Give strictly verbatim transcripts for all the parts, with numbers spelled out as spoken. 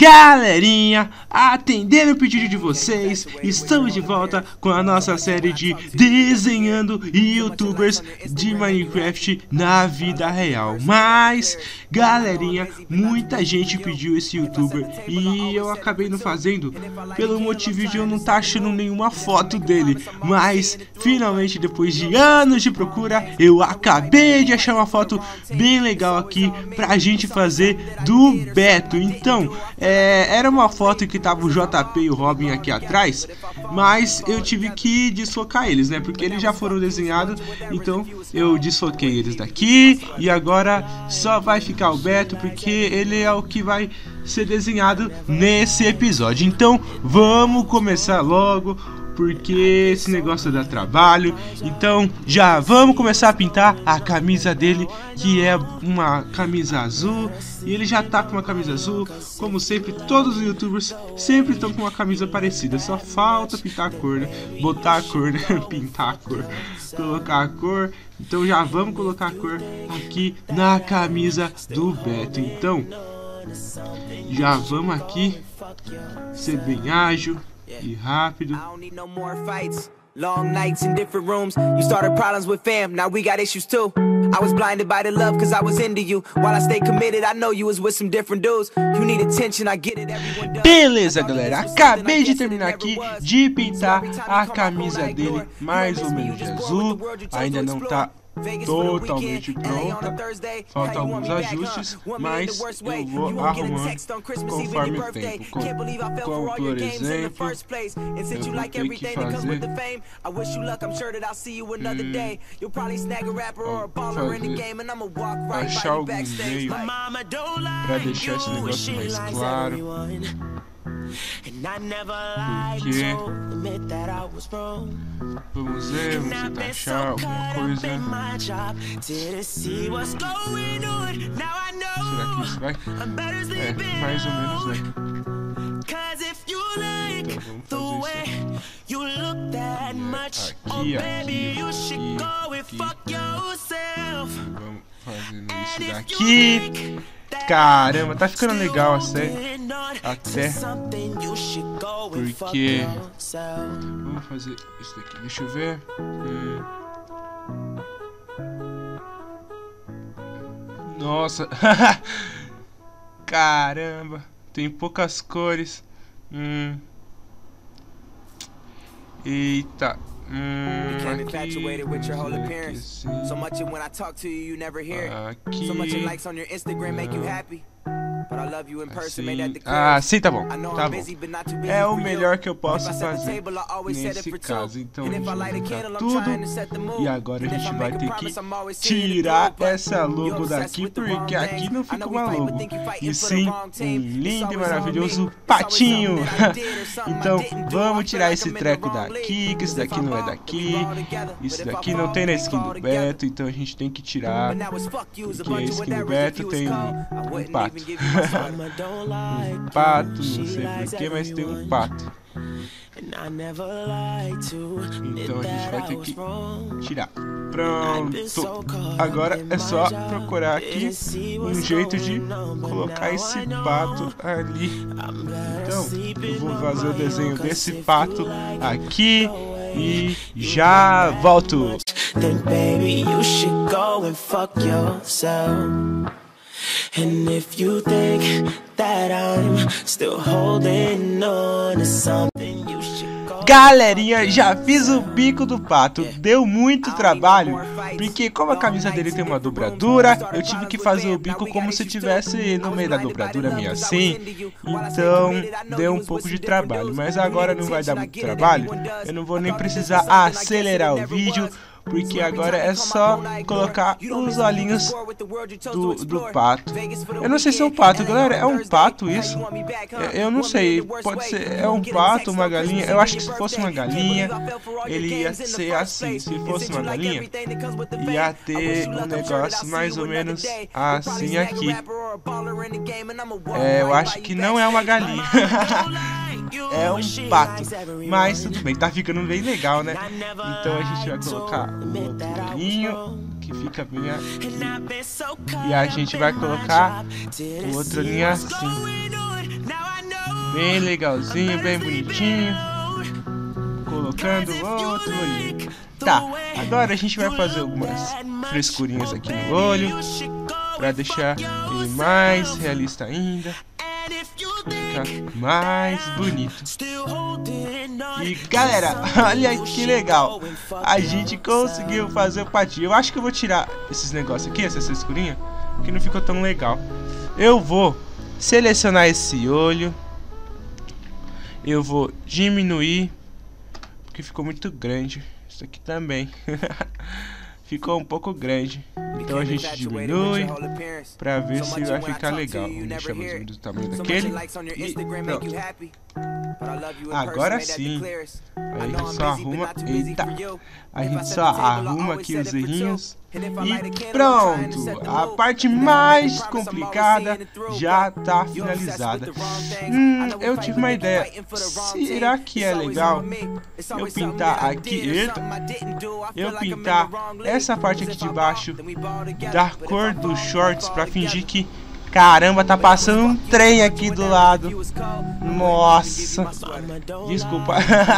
Galerinha, atendendo o pedido de vocês, estamos de volta com a nossa série de desenhando youtubers de Minecraft na vida real. Mas, galerinha, muita gente pediu esse youtuber e eu acabei não fazendo pelo motivo de eu não estar achando nenhuma foto dele. Mas, finalmente, depois de anos de procura, eu acabei de achar uma foto bem legal aqui pra gente fazer do Beto. Então, é, era uma foto que tava o J P e o Robin aqui atrás, mas eu tive que desfocar eles, né? Porque eles já foram desenhados, então eu desfoquei eles daqui e agora só vai ficar o Beto, porque ele é o que vai ser desenhado nesse episódio. Então vamos começar logo, porque esse negócio dá trabalho. Então já vamos começar a pintar a camisa dele, que é uma camisa azul. E ele já tá com uma camisa azul. Como sempre, todos os youtubers sempre estão com uma camisa parecida. Só falta pintar a cor, né? Botar a cor, né? Pintar a cor, colocar a cor. Então já vamos colocar a cor aqui na camisa do Beto. Então já vamos aqui ser bem ágil e rápido. Long nights in different rooms. You started problems with fam, now we got issues too. I was blinded by the love cause I was into you. While I stay committed, I know you was with some different dudes. You need attention, I get it, everyone does. Beleza, galera, acabei de terminar aqui de pintar a camisa dele mais ou menos de azul. Ainda não tá totalmente pronta, falta alguns ajustes, mas eu vou arrumando conforme o tempo. Como, como por exemplo, eu vou ter que fazer hum, fazer achar algum meio para deixar esse negócio mais claro, porque vamos ver, vamos tentar achar alguma coisa. Será que isso vai? É, mais ou menos vai. Então vamos fazer isso aqui, aqui, aqui, aqui. Vamos fazendo isso daqui. Caramba, tá ficando legal a série. Até porque vamos fazer isso daqui. Deixa eu ver. Hum. Nossa. Caramba, tem poucas cores. Hum. Eita. Hum, aqui, aqui, aqui. Assim. Ah, sim, tá bom, tá bom. É o melhor que eu posso fazer nesse caso. Então a gente vai tirar tudo. E agora a gente vai ter que tirar essa logo daqui, porque aqui não fica uma logo, e sim um lindo e maravilhoso patinho. Então vamos tirar esse treco daqui, que isso daqui não é daqui. Isso daqui não tem na skin do Beto, então a gente tem que tirar, porque a skin do Beto tem um, um pato. Um pato, não sei porquê, mas tem um pato. Então a gente vai ter que tirar. Pronto. Agora é só procurar aqui um jeito de colocar esse pato ali. Então eu vou fazer o desenho desse pato aqui e já volto. And if you think that I'm still holding on to something, you should go. Galerinha, já fiz o bico do pato. Deu muito trabalho, porque como a camisa dele tem uma dobradura, eu tive que fazer o bico como se tivesse no meio da dobradura meio assim. Então deu um pouco de trabalho, mas agora não vai dar muito trabalho. Eu não vou nem precisar acelerar o vídeo, porque agora é só colocar os olhinhos do, do pato. Eu não sei se é um pato, galera. É um pato isso? Eu não sei. Pode ser. É um pato, uma galinha. Eu acho que se fosse uma galinha, ele ia ser assim. Se fosse uma galinha, ia ter um negócio mais ou menos assim aqui. É, eu acho que não é uma galinha. É um pato. Mas tudo bem, tá ficando bem legal, né? Então a gente vai colocar o outro olhinho, que fica bem aqui. E a gente vai colocar o outro olhinho assim. Bem legalzinho, bem bonitinho. Colocando outro olhinho. Tá, agora a gente vai fazer algumas frescurinhas aqui no olho pra deixar ele mais realista ainda, pra ficar mais bonito. E galera, olha que legal, a gente conseguiu fazer o patinho. Eu acho que eu vou tirar esses negócios aqui, essa frescurinha, que não ficou tão legal. Eu vou selecionar esse olho, eu vou diminuir, porque ficou muito grande. Isso aqui também ficou um pouco grande, então a gente diminui pra ver se vai ficar legal. Vamos deixar mais ou menos do tamanho daquele e pronto. Agora sim, a gente só arruma, eita, a gente só arruma aqui os errinhos e pronto, a parte mais complicada já tá finalizada. Hum, eu tive uma ideia, será que é legal eu pintar aqui, eita, eu pintar essa parte aqui de baixo da cor dos shorts pra fingir que, caramba, tá passando um trem aqui do lado. Nossa, desculpa.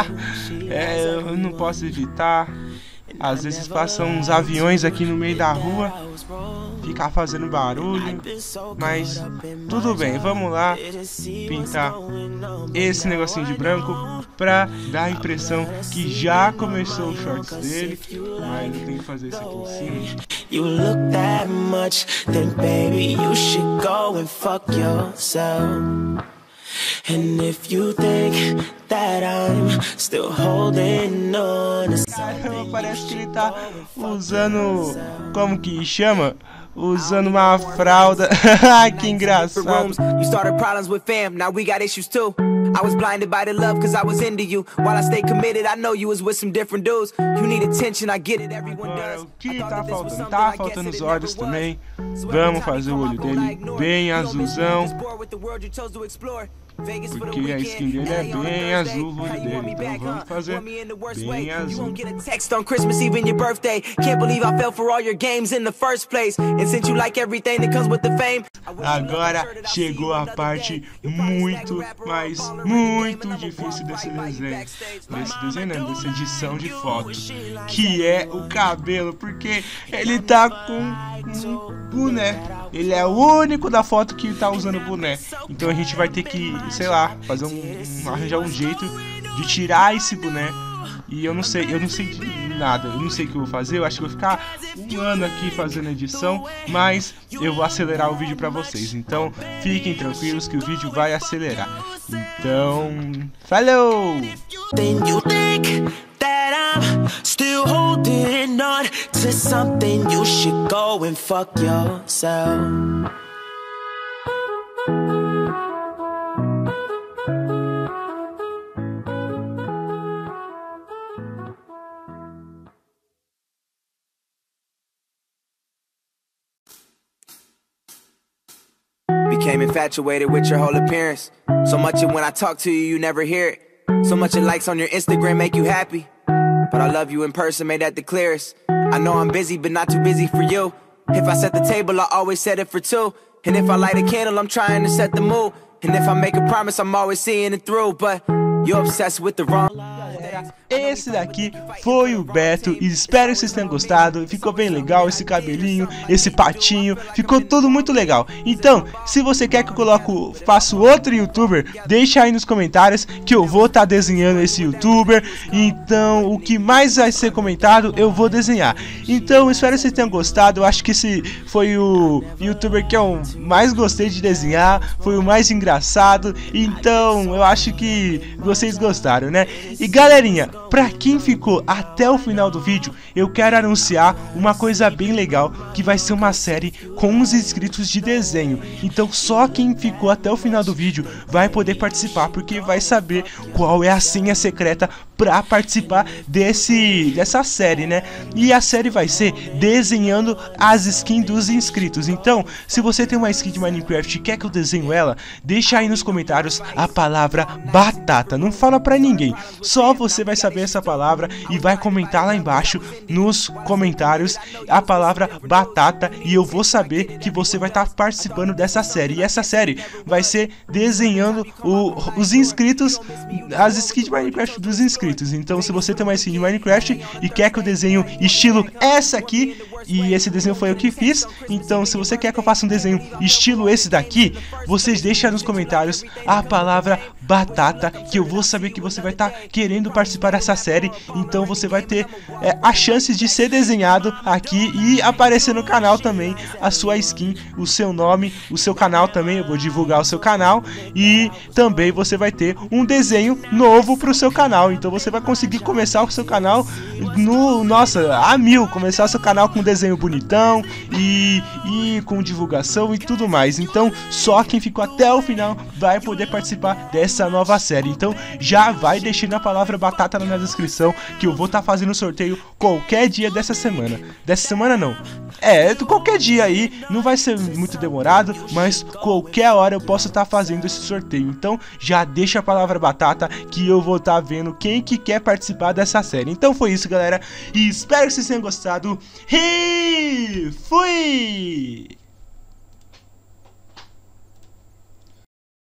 É, eu não posso evitar. Às vezes passam uns aviões aqui no meio da rua, ficar fazendo barulho, mas tudo bem, vamos lá pintar esse negocinho de branco pra dar a impressão que já começou o shorts dele, mas eu tenho que fazer isso aqui em cima. You look that much, then baby you should go and fuck yourself. And if you think that I'm still holding on to something, parece que ele tá usando, como que chama? Usando uma fralda. Que engraçado. You started problems with fam, now we got issues too. I was blinded by the love cause I was into you. While I stay committed, I know you was with some different dudes. You need attention, I get it, everyone does. O que tá faltando? Tá faltando os olhos também. Vamos fazer o olho dele bem azulzão, porque a skin dele é bem azul, o olho dele. Então vamos fazer bem azul. Text on Christmas Eve in your birthday. Can't believe I fell for all your games in the first place. And since you like everything that comes with the fame. Agora chegou a parte muito, mas muito difícil desse desenho. Desse desenho não, dessa edição de foto, que é o cabelo, porque ele tá com um boné. Ele é o único da foto que tá usando boné. Então a gente vai ter que, sei lá, fazer um, arranjar um jeito de tirar esse boné. E eu não sei, eu não sei de nada, eu não sei o que eu vou fazer. Eu acho que eu vou ficar um ano aqui fazendo edição, mas eu vou acelerar o vídeo pra vocês. Então fiquem tranquilos que o vídeo vai acelerar. Então, falou! Still holding on to something, you should go and fuck yourself. Became infatuated with your whole appearance. So much that when I talk to you, you never hear it. So much that likes on your Instagram make you happy. But I love you in person, made that the clearest. I know I'm busy, but not too busy for you. If I set the table, I always set it for two. And if I light a candle, I'm trying to set the mood. And if I make a promise, I'm always seeing it through. But you're obsessed with the wrong. Esse daqui foi o Beto, e espero que vocês tenham gostado. Ficou bem legal esse cabelinho, esse patinho, ficou tudo muito legal. Então, se você quer que eu coloque, faça outro youtuber, deixa aí nos comentários que eu vou estar tá desenhando esse youtuber. Então, o que mais vai ser comentado, eu vou desenhar. Então, espero que vocês tenham gostado. Eu acho que esse foi o youtuber que eu mais gostei de desenhar, foi o mais engraçado. Então, eu acho que vocês gostaram, né? E galerinha, pra quem ficou até o final do vídeo, eu quero anunciar uma coisa bem legal, que vai ser uma série com os inscritos de desenho. Então só quem ficou até o final do vídeo vai poder participar, porque vai saber qual é a senha secreta pra participar desse, dessa série, né? E a série vai ser desenhando as skins dos inscritos. Então, se você tem uma skin de Minecraft e quer que eu desenhe ela, deixa aí nos comentários a palavra batata. Não fala pra ninguém, só você você vai saber essa palavra e vai comentar lá embaixo nos comentários a palavra batata, e eu vou saber que você vai estar participando dessa série. E essa série vai ser desenhando o, os inscritos, as skins de Minecraft dos inscritos. Então se você tem uma skin de Minecraft e quer que eu desenho estilo essa aqui, e esse desenho foi eu que fiz, então se você quer que eu faça um desenho estilo esse daqui, vocês deixam nos comentários a palavra batata, que eu vou saber que você vai estar tá querendo participar dessa série. Então você vai ter é, a chance de ser desenhado aqui e aparecer no canal também a sua skin, o seu nome, o seu canal também. Eu vou divulgar o seu canal e também você vai ter um desenho novo pro seu canal. Então você vai conseguir começar o seu canal no, nossa, a mil, começar o seu canal com um desenho bonitão e, e com divulgação e tudo mais. Então só quem ficou até o final vai poder participar dessa nova série. Então já vai deixando a palavra batata na descrição, que eu vou estar tá fazendo sorteio qualquer dia dessa semana. Dessa semana não, é, qualquer dia aí, não vai ser muito demorado, mas qualquer hora eu posso estar tá fazendo esse sorteio. Então já deixa a palavra batata que eu vou estar tá vendo quem que quer participar dessa série. Então foi isso, galera, e espero que vocês tenham gostado e fui!